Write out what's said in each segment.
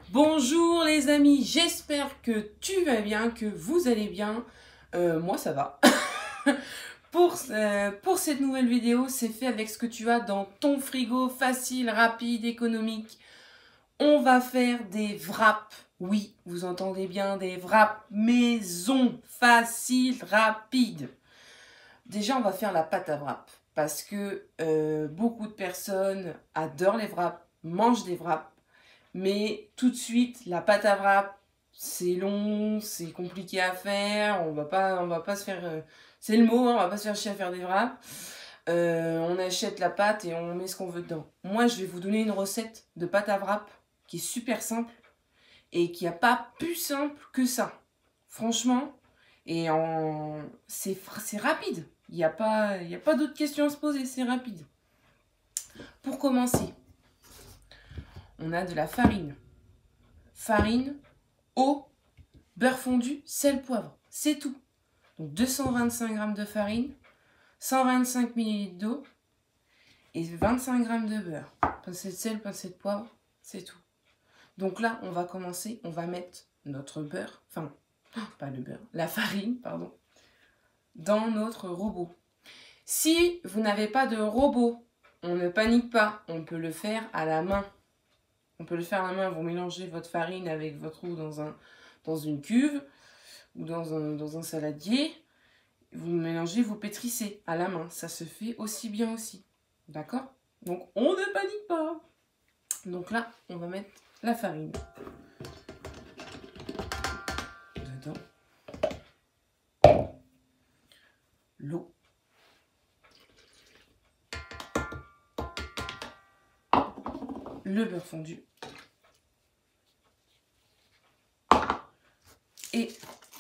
Bonjour les amis, j'espère que tu vas bien, que vous allez bien. Moi ça va. Pour cette nouvelle vidéo, c'est fait avec ce que tu as dans ton frigo, facile, rapide, économique. On va faire des wraps. Oui, vous entendez bien, des wraps maison, facile, rapide. Déjà, on va faire la pâte à wrap parce que beaucoup de personnes adorent les wraps, mangent des wraps. Mais tout de suite, la pâte à wrap, c'est long, c'est compliqué à faire, on va pas se faire... c'est le mot, hein, on va pas se faire chier à faire des wraps. On achète la pâte et on met ce qu'on veut dedans. Moi, je vais vous donner une recette de pâte à wrap qui est super simple et qui n'a pas plus simple que ça. Franchement, c'est rapide. Il n'y a pas d'autres questions à se poser, c'est rapide. Pour commencer, on a de la farine. Farine, eau, beurre fondu, sel, poivre. C'est tout. Donc 225 g de farine, 125 ml d'eau et 25 g de beurre. Pincée de sel, pincée de poivre, c'est tout. Donc là, on va commencer, on va mettre notre beurre, enfin, pas le beurre, la farine, pardon, dans notre robot. Si vous n'avez pas de robot, on ne panique pas, on peut le faire à la main. On peut le faire à la main, vous mélangez votre farine avec votre eau dans une cuve ou dans un saladier. Vous mélangez, vous pétrissez à la main. Ça se fait aussi bien aussi. D'accord? Donc, on ne panique pas. Donc là, on va mettre la farine dedans. L'eau. Le beurre fondu. Et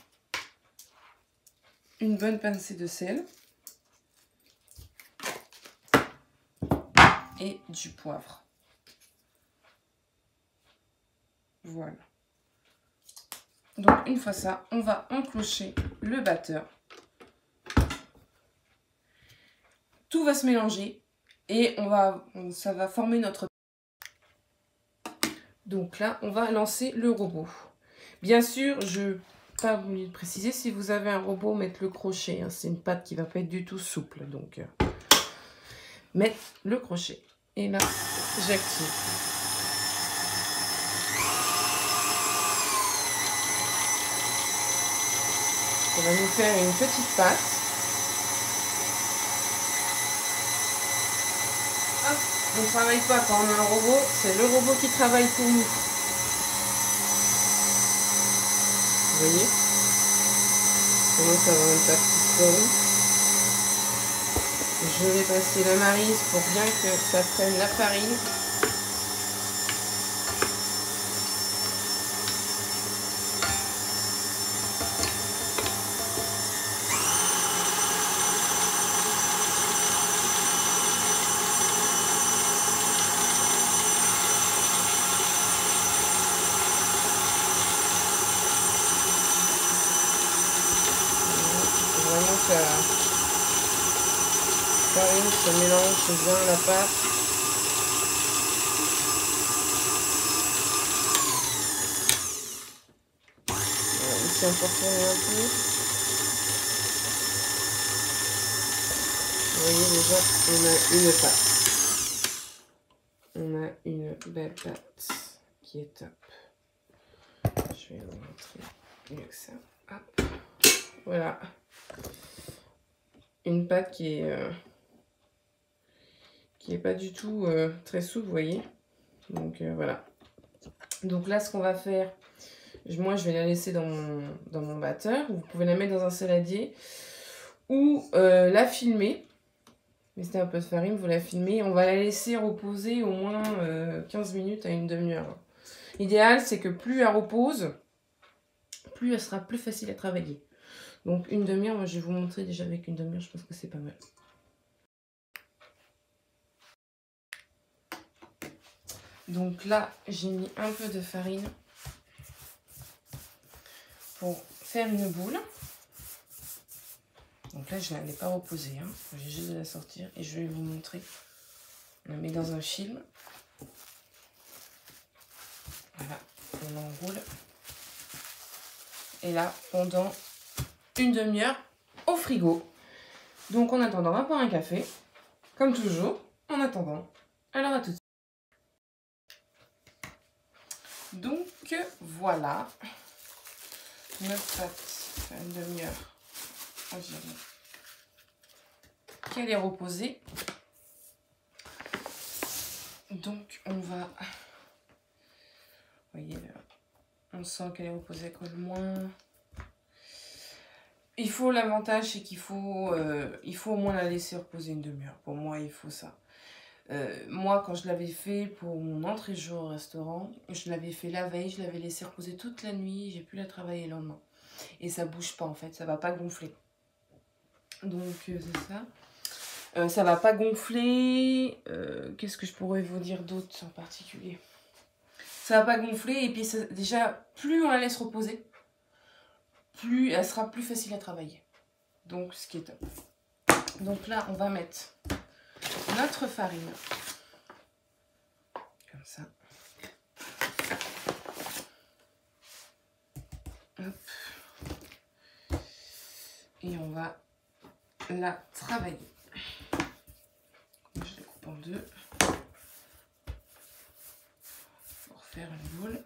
une bonne pincée de sel. Et du poivre. Voilà. Donc une fois ça, on va enclencher le batteur. Tout va se mélanger et ça va former notre... Donc là, on va lancer le robot. Bien sûr, je n'ai pas oublié de préciser, si vous avez un robot, mettre le crochet. Hein, c'est une pâte qui ne va pas être du tout souple. Donc, mettre le crochet. Et là, j'active. On va nous faire une petite pâte. Hop, on ne travaille pas quand on a un robot, c'est le robot qui travaille pour nous. Vous voyez? Comment ça va une pâte qui forme. Je vais passer la maryse pour bien que ça prenne la farine. Vraiment que la farine se mélange bien la pâte. Voilà, ici on peut retourner un peu. Vous voyez déjà, on a une pâte. On a une belle pâte qui est top. Je vais vous montrer mieux que ça. Hop. Voilà. Une pâte qui est pas du tout très souple, vous voyez. Donc voilà. Donc là, ce qu'on va faire, moi je vais la laisser dans mon batteur. Vous pouvez la mettre dans un saladier ou la filmer. Mettez un peu de farine, vous la filmez. On va la laisser reposer au moins 15 minutes à une demi-heure. L'idéal, c'est que plus elle repose, plus elle sera plus facile à travailler. Donc une demi-heure, moi je vais vous montrer déjà avec une demi-heure, je pense que c'est pas mal. Donc là, j'ai mis un peu de farine pour faire une boule. Donc là, je ne l'ai pas reposée, hein. J'ai juste de la sortir et je vais vous montrer. On la met dans un film. Voilà. on enroule. Et là, pendant une demi-heure au frigo. Donc en attendant, on va boire un café. Comme toujours, en attendant. Alors à tout de suite. Donc voilà. Notre pâte, une demi-heure environ. Qu'elle est reposée. Donc on va... Vous voyez, on sent qu'elle est reposée, elle colle moins. Il faut, l'avantage, c'est qu'il faut, il faut au moins la laisser reposer une demi-heure. Pour moi, il faut ça. Moi, quand je l'avais fait pour mon entrée-jour au restaurant, je l'avais fait la veille, je l'avais laissé reposer toute la nuit, j'ai pu la travailler le lendemain. Et ça bouge pas en fait, ça va pas gonfler. Donc c'est ça. Ça va pas gonfler. Qu'est-ce que je pourrais vous dire d'autre en particulier? Ça va pas gonfler et puis ça, déjà, plus on la laisse reposer, plus elle sera plus facile à travailler. Donc ce qui est top. Donc là, on va mettre notre farine. Comme ça. Hop. Et on va la travailler. Je la coupe en deux. Pour faire une boule.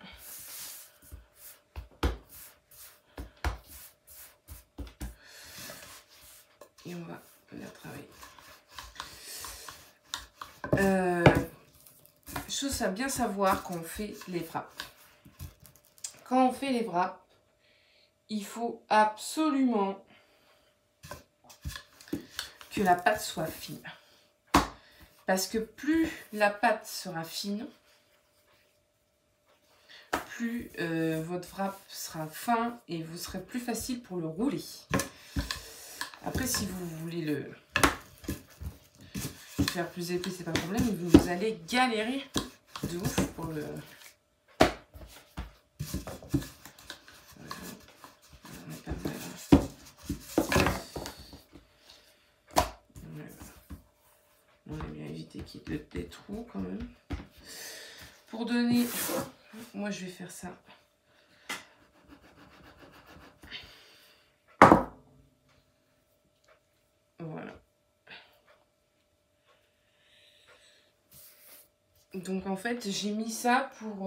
Et on va la travailler. Chose à bien savoir quand on fait les wraps. Quand on fait les wraps, il faut absolument que la pâte soit fine. Parce que plus la pâte sera fine, plus votre wrap sera fin et vous serez plus facile pour le rouler. Après, si vous voulez le faire plus épais, c'est pas un problème, mais vous allez galérer de ouf pour le... On a bien évité qu'il y ait des trous quand même. Pour donner... Moi, je vais faire ça. Voilà. Donc, en fait, j'ai mis ça pour...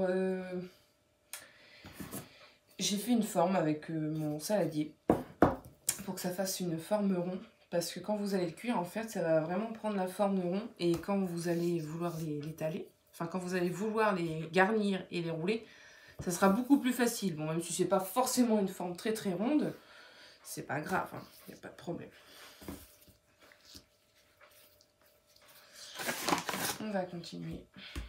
J'ai fait une forme avec mon saladier pour que ça fasse une forme rond. Parce que quand vous allez le cuire, en fait, ça va vraiment prendre la forme rond. Et quand vous allez vouloir les étaler, enfin, quand vous allez vouloir les garnir et les rouler, ça sera beaucoup plus facile. Bon, même si c'est pas forcément une forme très très ronde, c'est pas grave, hein, y a pas de problème. On va continuer.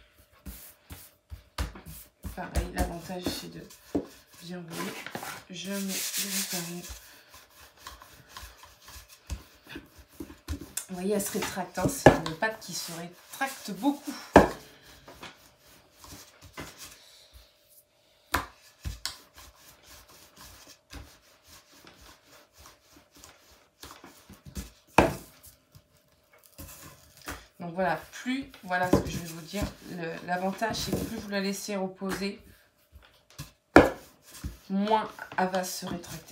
Pareil, l'avantage c'est de bien rouler. Je mets le farine. Vous voyez, elle se rétracte, hein, c'est une pâte qui se rétracte beaucoup. Donc voilà, plus, voilà ce que je vais vous dire, l'avantage c'est que plus vous la laissez reposer, moins elle va se rétracter.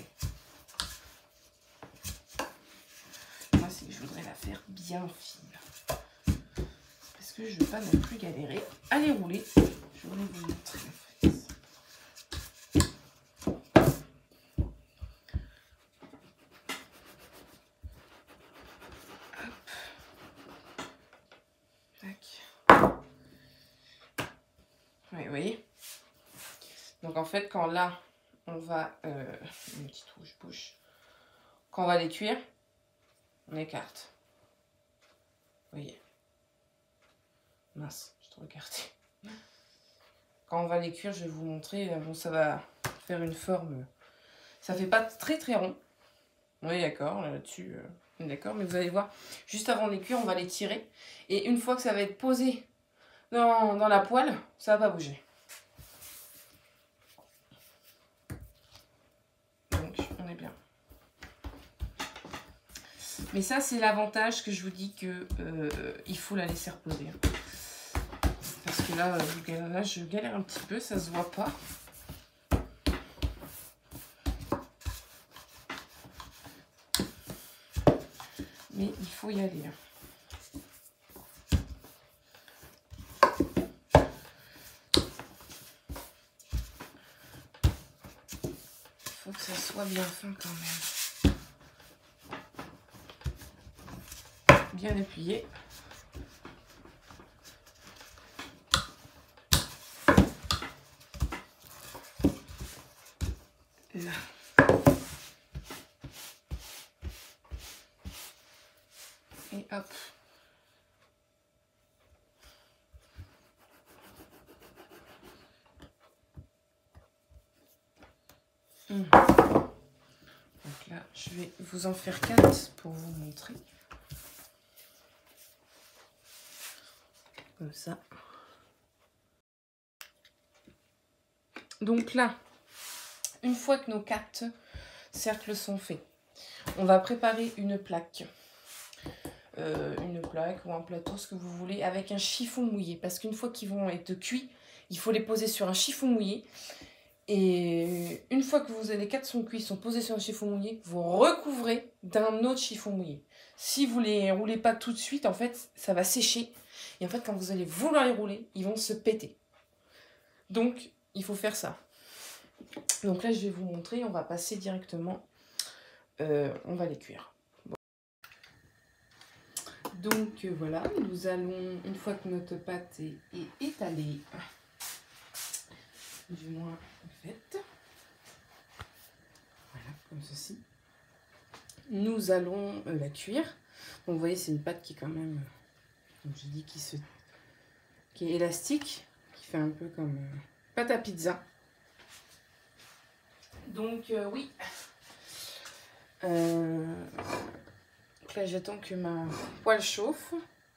Moi, c'est que je voudrais la faire bien fine. Parce que je ne veux pas non plus galérer à les rouler. Je voulais vous montrer en fait. Oui, vous voyez. Donc en fait, quand là, on va... une petite rouge bouche. Quand on va les cuire, on écarte. Vous voyez. Mince, j'ai trop écarté. Quand on va les cuire, je vais vous montrer. Bon, ça va faire une forme... Ça fait pas très très rond. Oui, d'accord, là-dessus, d'accord. Mais vous allez voir, juste avant de les cuire, on va les tirer. Et une fois que ça va être posé dans la poêle, ça va pas bouger. Donc, on est bien. Mais ça, c'est l'avantage que je vous dis que il faut la laisser reposer. Parce que là, je galère un petit peu, ça se voit pas. Mais il faut y aller. Il faut que ça soit bien fin quand même. Bien appuyé. Là. Et hop. Donc là, je vais vous en faire 4 pour vous montrer. Comme ça. Donc là, une fois que nos 4 cercles sont faits, on va préparer une plaque. Une plaque ou un plateau, ce que vous voulez, avec un chiffon mouillé. Parce qu'une fois qu'ils vont être cuits, il faut les poser sur un chiffon mouillé. Et une fois que les 4 sont cuits, sont posés sur un chiffon mouillé, vous recouvrez d'un autre chiffon mouillé. Si vous les roulez pas tout de suite, en fait, ça va sécher. Et en fait, quand vous allez vouloir les rouler, ils vont se péter. Donc, il faut faire ça. Donc là, je vais vous montrer. On va passer directement. On va les cuire. Bon. Donc, voilà. Nous allons, une fois que notre pâte est étalée, du moins faite, voilà, comme ceci, nous allons la cuire. Donc, vous voyez, c'est une pâte qui est quand même, comme je dis, qui est élastique, qui fait un peu comme pâte à pizza. Donc, oui. Là, j'attends que ma poêle chauffe.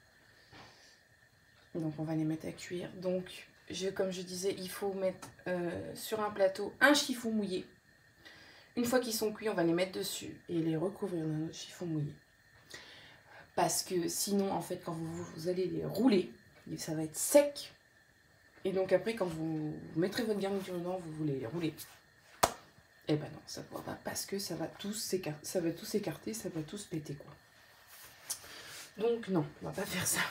Donc, on va les mettre à cuire. Donc, comme je disais, il faut mettre sur un plateau un chiffon mouillé. Une fois qu'ils sont cuits, on va les mettre dessus et les recouvrir d'un autre chiffon mouillé. Parce que sinon, en fait, quand vous allez les rouler, ça va être sec. Et donc après, quand vous mettrez votre garniture dedans, vous voulez les rouler. Et ben non, ça ne pourra pas parce que ça va tous s'écarter, ça va tous péter, quoi. Donc non, on va pas faire ça.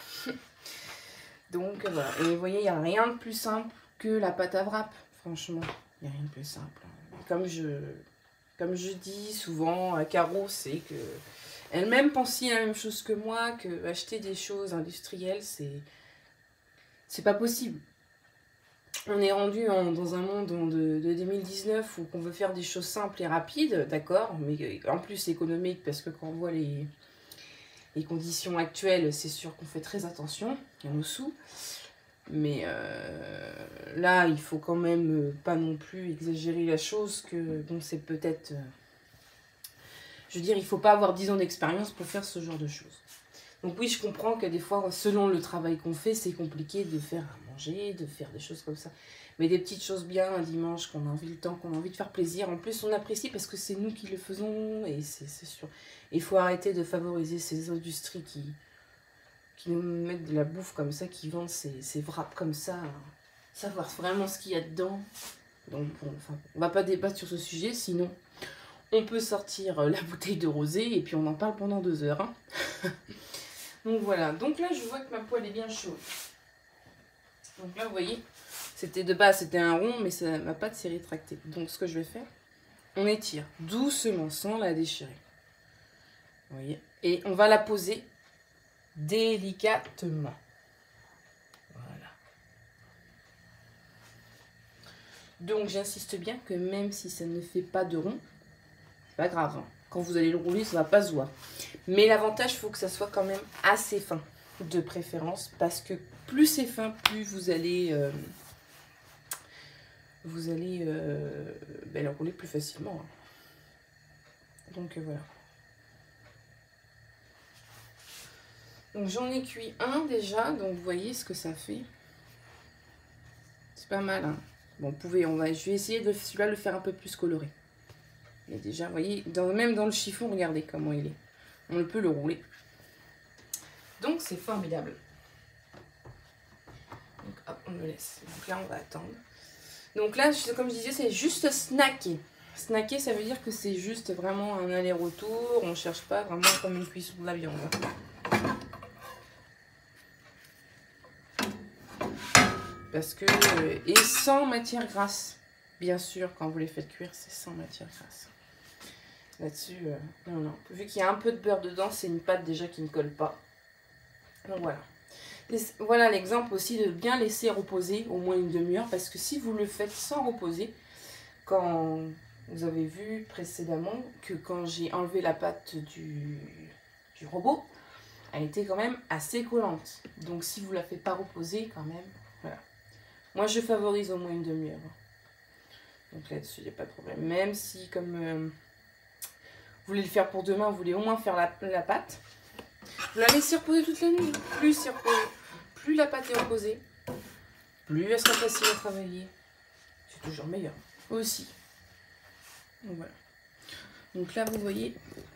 Donc voilà, et vous voyez, il n'y a rien de plus simple que la pâte à wrap, franchement, il n'y a rien de plus simple. Comme je dis souvent à Caro, c'est que elle-même pense la même chose que moi, que acheter des choses industrielles, c'est pas possible. On est rendu dans un monde de 2019 où on veut faire des choses simples et rapides, d'accord, mais en plus économique, parce que quand on voit les conditions actuelles, c'est sûr qu'on fait très attention à nos sous. Mais là, il faut quand même pas non plus exagérer la chose, que bon, c'est peut-être... je veux dire, il faut pas avoir 10 ans d'expérience pour faire ce genre de choses. Donc oui, je comprends que des fois, selon le travail qu'on fait, c'est compliqué de faire à manger, de faire des choses comme ça. Mais des petites choses bien un dimanche, qu'on a envie le temps, qu'on a envie de faire plaisir. En plus, on apprécie parce que c'est nous qui le faisons et c'est sûr. Il faut arrêter de favoriser ces industries qui nous mettent de la bouffe comme ça, qui vendent ces wraps comme ça, savoir vraiment ce qu'il y a dedans. Donc bon, enfin, on va pas débattre sur ce sujet, sinon on peut sortir la bouteille de rosé et puis on en parle pendant 2 heures. Hein. Donc voilà, donc là je vois que ma poêle est bien chaude. Donc là vous voyez, de base c'était un rond, mais ma pâte s'est rétractée. Donc ce que je vais faire, on étire doucement sans la déchirer. Vous voyez, et on va la poser délicatement. Voilà. Donc j'insiste bien que même si ça ne fait pas de rond, c'est pas grave. Hein. Quand vous allez le rouler, ça va pas se voir. Mais l'avantage, il faut que ça soit quand même assez fin, de préférence, parce que plus c'est fin, plus vous allez le rouler plus facilement. Hein. Donc voilà. Donc j'en ai cuit un déjà, donc vous voyez ce que ça fait. C'est pas mal. Hein. Bon, je vais essayer de celui-là le faire un peu plus coloré. Et déjà, vous voyez, même dans le chiffon, regardez comment il est. On peut le rouler. Donc c'est formidable. Donc hop, on le laisse. Donc là, on va attendre. Donc là, comme je disais, c'est juste snacker. Snacker, ça veut dire que c'est juste vraiment un aller-retour. On ne cherche pas vraiment comme une cuisson de la viande. Parce que... et sans matière grasse. Bien sûr, quand vous les faites cuire, c'est sans matière grasse. Là-dessus, non, non. Vu qu'il y a un peu de beurre dedans, c'est une pâte déjà qui ne colle pas. Donc voilà. Voilà l'exemple aussi de bien laisser reposer au moins une demi-heure. Parce que si vous le faites sans reposer, quand vous avez vu précédemment que quand j'ai enlevé la pâte du robot, elle était quand même assez collante. Donc si vous ne la faites pas reposer quand même, voilà. Moi je favorise au moins une demi-heure. Donc là-dessus, il n'y a pas de problème. Même si, comme vous voulez le faire pour demain, vous voulez au moins faire la pâte, vous la laissez reposer toute la nuit. Plus la pâte est reposée, plus elle sera facile à travailler. C'est toujours meilleur aussi. Donc voilà. Donc là, vous voyez.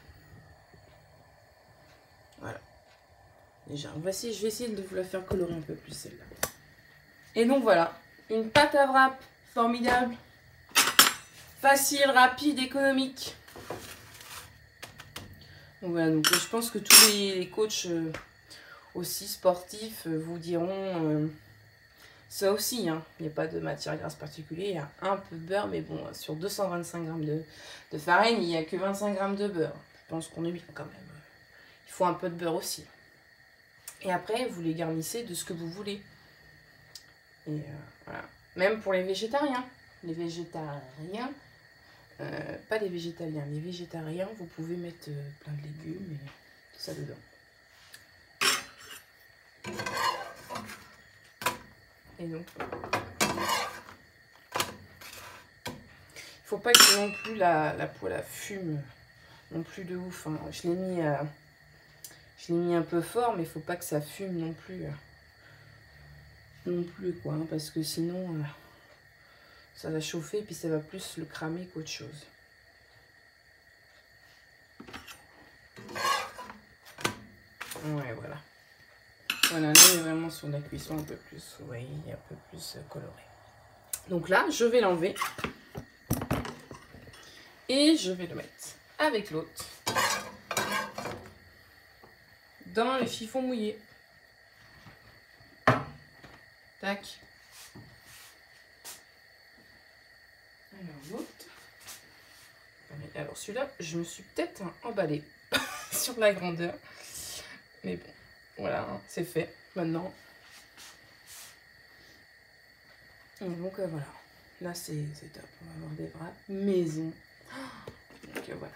Voilà. Déjà, je vais essayer de vous la faire colorer un peu plus celle-là. Et donc voilà, une pâte à wrap formidable. Facile, rapide, économique. Donc voilà, donc je pense que tous les coachs aussi sportifs vous diront ça aussi. Hein. Il n'y a pas de matière grasse particulière, il y a un peu de beurre, mais bon, sur 225 g de farine, il n'y a que 25 g de beurre. Je pense qu'on est bien quand même. Il faut un peu de beurre aussi. Et après, vous les garnissez de ce que vous voulez. Et voilà. Même pour les végétariens. Les végétariens... pas les végétaliens, les végétariens, vous pouvez mettre plein de légumes et tout ça dedans. Et donc, il faut pas que non plus la poêle fume non plus de ouf. Hein. Je l'ai mis un peu fort, mais il faut pas que ça fume non plus quoi, hein, parce que sinon ça va chauffer et puis ça va plus le cramer qu'autre chose. Ouais, voilà. Voilà, là on est vraiment sur la cuisson un peu plus, vous voyez, un peu plus coloré. Donc là, je vais l'enlever. Et je vais le mettre avec l'autre dans le chiffon mouillé. Tac. Alors l'autre. Alors celui-là, je me suis peut-être emballée sur la grandeur. Mais bon, voilà, hein, c'est fait maintenant. Et donc voilà. Là c'est top. On va avoir des wraps maison. Donc voilà.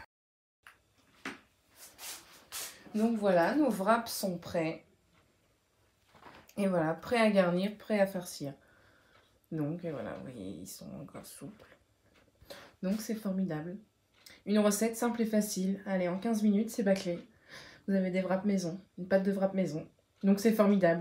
Donc voilà, nos wraps sont prêts. Et voilà, prêts à garnir, prêts à farcir. Donc voilà, vous voyez, ils sont encore souples. Donc c'est formidable. Une recette simple et facile. Allez, en 15 minutes, c'est bâclé. Vous avez des wraps maison, une pâte de wrap maison. Donc c'est formidable.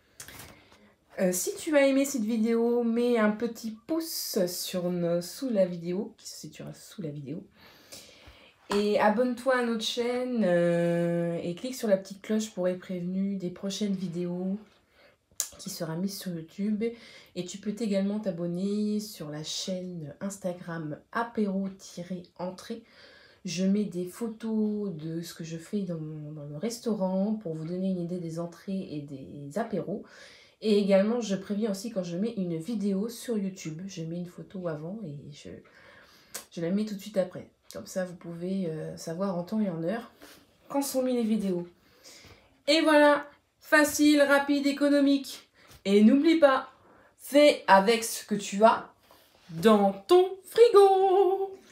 Si tu as aimé cette vidéo, mets un petit pouce sous la vidéo, qui se situera sous la vidéo. Et abonne-toi à notre chaîne et clique sur la petite cloche pour être prévenu des prochaines vidéos qui sera mise sur YouTube. Et tu peux également t'abonner sur la chaîne Instagram apéro-entrée. Je mets des photos de ce que je fais dans le restaurant pour vous donner une idée des entrées et des apéros. Et également, je préviens aussi quand je mets une vidéo sur YouTube. Je mets une photo avant et je la mets tout de suite après. Comme ça, vous pouvez savoir en temps et en heure quand sont mis les vidéos. Et voilà, facile, rapide, économique. Et n'oublie pas, fais avec ce que tu as dans ton frigo.